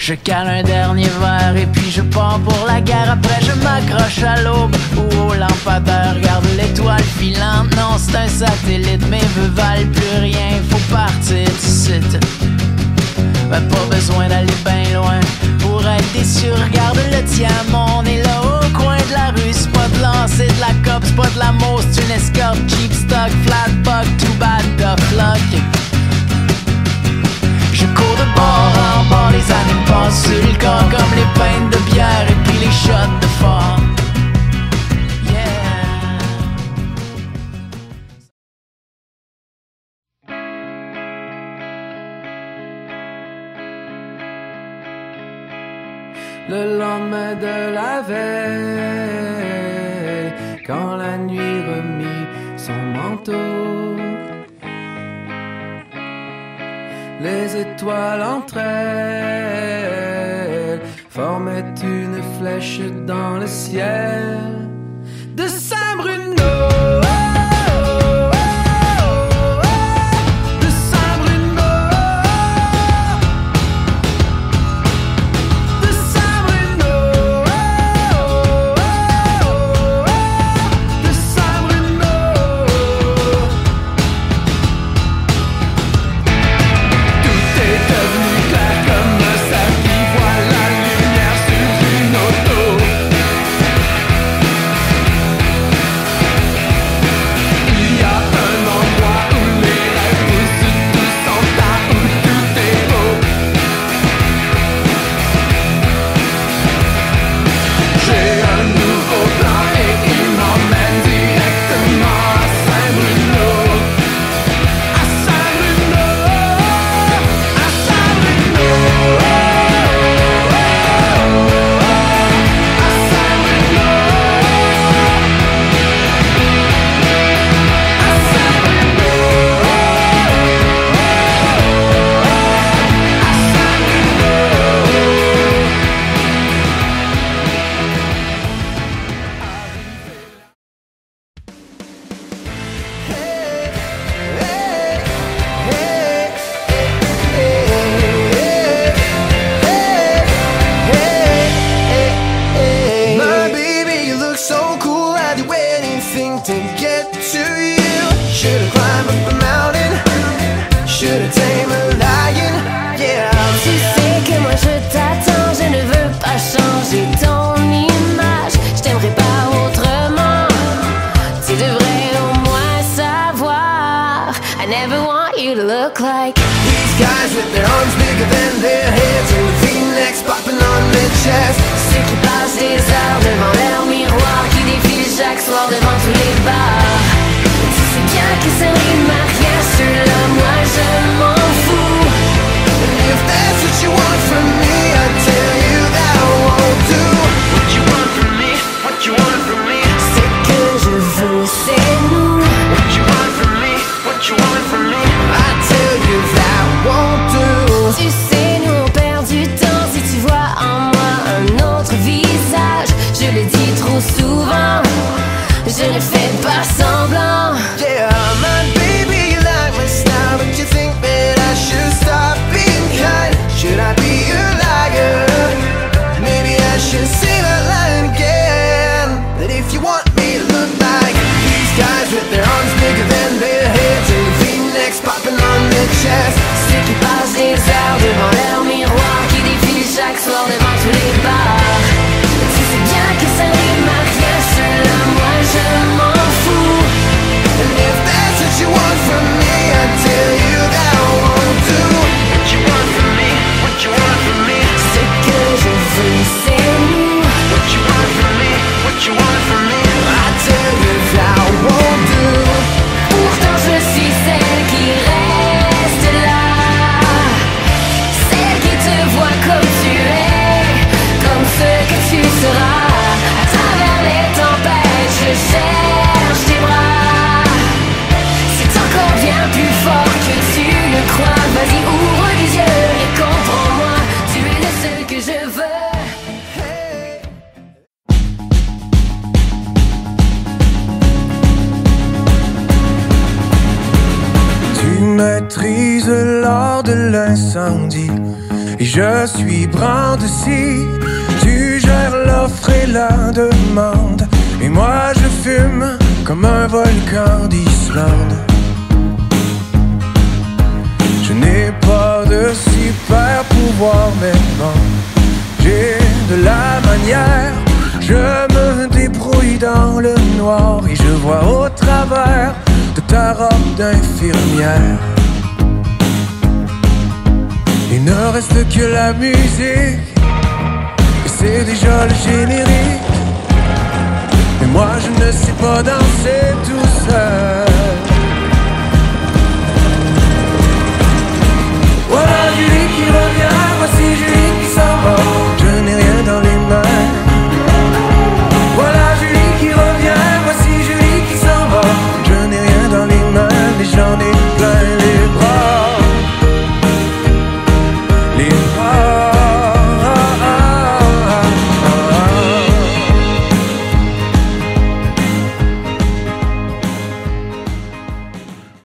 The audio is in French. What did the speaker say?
Je cale un dernier verre et puis je pars pour la guerre. Après je m'accroche à l'aube ou au lampadaire. Regarde l'étoile filante, non c'est un satellite. Mes vœux valent plus rien, faut partir d'ici. Ben pas besoin d'aller bien loin pour être déçu. Regarde le tien, on est là au coin de la rue. C'est pas de l'or, c'est de la cop, c'est pas de l'amour, c'est une escorte. Cheap stock, flat buck, too bad, tough luck. Je cours de bord en bord, les années me passent sur le corps comme les pintes de bière et puis les shots de fort. Le lendemain de la veille, quand la nuit remit son manteau, les étoiles entre elles formaient une flèche dans le ciel de Saint-Bruno. To get to you, should've climbed up a mountain, should've tamed a lion, yeah. Tu sais que moi je t'attends, je ne veux pas changer ton image. Je t'aimerais pas autrement, tu devrais au moins savoir. I never want you to look like these guys with their arms bigger than their heads and the V-necks popping on their chest. Ceux qui passent des heures devant leur miroir, qui défilent chaque soir devant tous les bars. Tu sais bien que ça rime à rien, ceux-là, moi je m'en fous. And if that's what you want from me, I tell you that I won't do. What you want from me, what you want from me. Ce que je veux c'est nous. What you want from me, what you want from me. I tell you that I won't do. Tu sais, nous on perd du temps si tu vois en moi un autre visage. Je le dis trop souvent, je ne fais pas semblant. Yeah, my baby, you like my style, but you think that I should stop being kind. Should I be a liar? Maybe I should say that line again. That if you want me to look like these guys with their arms bigger than their heads and the V-necks popping on their chest. Ceux qui passent des heures devant leur miroir, qui défilent chaque soir devant tous les bars. Tu sais bien que ça rime à rien, ceux-là, moi je m'en fous. And if that's what you want from me, I tell you that I won't do. What you want from me, what you want from me. Ce que je veux c'est nous. What you want from me, what you want from me. I tell you that I won't do. Pourtant je suis celle qui reste là, celle qui te voit comme tu es, comme ce que tu seras. À travers les tempêtes, je cherche tes bras. C'est encore bien plus fort que tu le crois. Vas-y, ouvre les yeux et comprends-moi. Tu es le seul que je veux. Tu maîtrises l'art de l'incendie Et je suis Brandessi, tu gères l'offre et la demande. Et moi je fume comme un volcan d'Islande. Je n'ai pas de super pouvoir, mais bon, j'ai de la manière. Je me débrouille dans le noir et je vois au travers de ta robe d'infirmière. Il ne reste que la musique et c'est déjà le générique. Mais moi je ne sais pas danser tout seul. Voilà Julie qui revient.